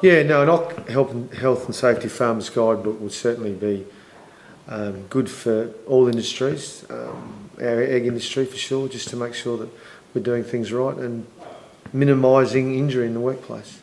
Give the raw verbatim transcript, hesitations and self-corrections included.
Yeah, no, an health and, health and safety farmers guidebook would certainly be um, good for all industries, um, our egg industry for sure, just to make sure that we're doing things right and minimising injury in the workplace.